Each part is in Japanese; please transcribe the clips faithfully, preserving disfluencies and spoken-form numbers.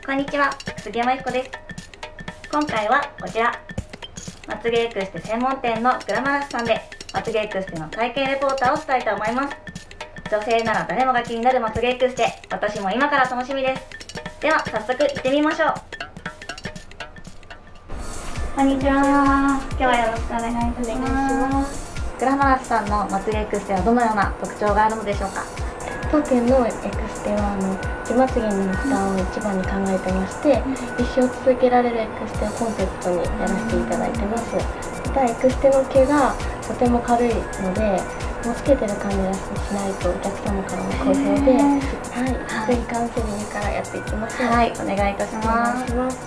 こんにちは、杉山由紀子です。今回はこちら、まつげエクステ専門店のグラマラスさんでまつげエクステの体験レポーターをしたいと思います。女性なら誰もが気になるまつげエクステ、私も今から楽しみです。では早速行ってみましょう。こんにちは。今日はよろしくお願いいたします。グラマラスさんのまつげエクステはどのような特徴があるのでしょうか。 当店のエクステはあの地まつげの負担を一番に考えてまして、一生続けられるエクステをコンセプトにやらせていただいてます。またエクステの毛がとても軽いので、もうつけてる感じがしないとお客様からも好評で、はい、ぜひカウンセリングからやっていきましょう。 はい、お願いいたします。 お願いします。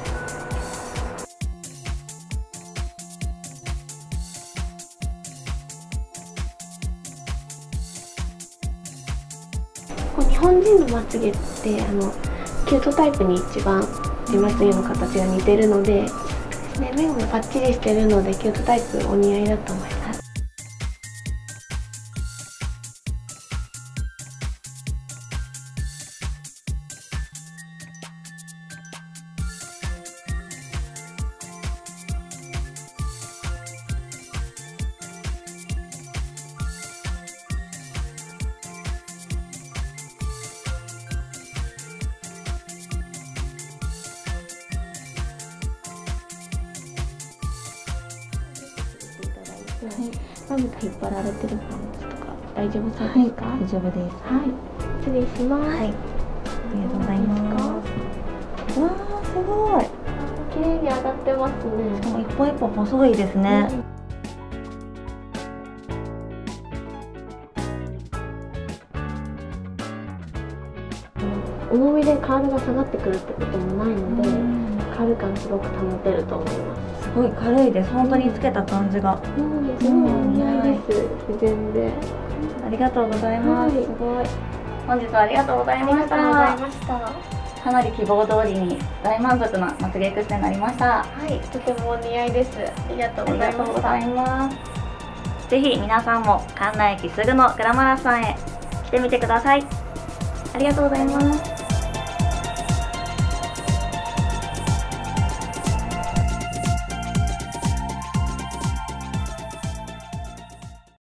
日本人のまつげってあのキュートタイプに一番地まつげの形が似てるので、ね、目もパッチリしてるのでキュートタイプお似合いだと思います。はい、まぶた引っ張られてる感じとか大丈夫そうですか？はい、大丈夫です。はい、失礼します。はい、ありがとうございます。わあ、すごい。綺麗に上がってますね。 しかも一本一本細いですね。 うん、重みでカールが下がってくるってこともないので、カール感すごく保てると思います。 すごい軽いです。本当につけた感じが。 うん、すごいお似合いです。自然で。 ありがとうございます。すごい。本日はありがとうございました。かなり希望通りに大満足なまつげエクステになりました。 はい、とてもお似合いです。ありがとうございます。 ぜひ皆さんも関内駅すぐのグラマラスさんへ来てみてください。ありがとうございます。